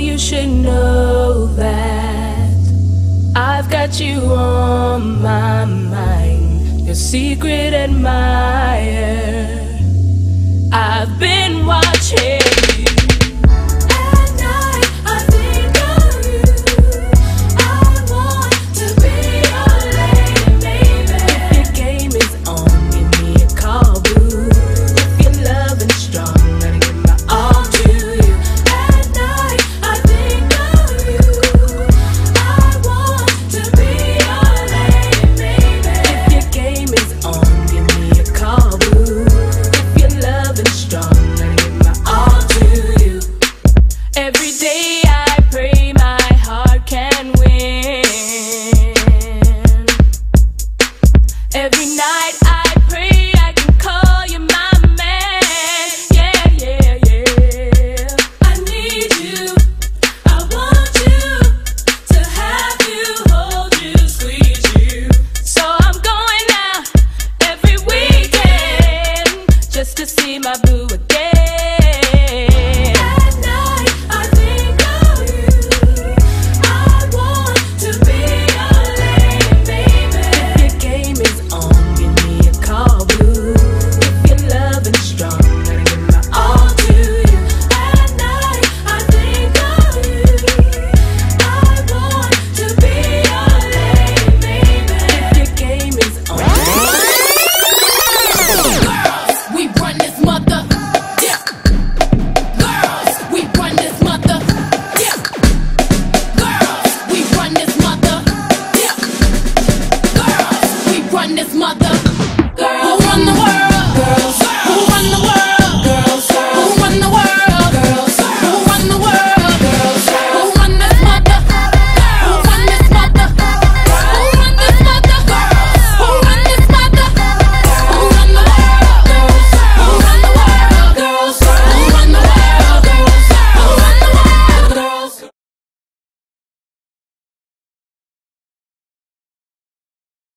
you should know that I've got you on my mind, your secret admirer. I've been watching you. At night I think of you. I want to be your lady, baby. If your game is on, give me a call, boo. If you're loving strong, gotta give my all to you. At night I think of you. I want to be your lady, baby. If your game is on, give me a call, boo. If you're loving strong, gotta give my all to you. Every day I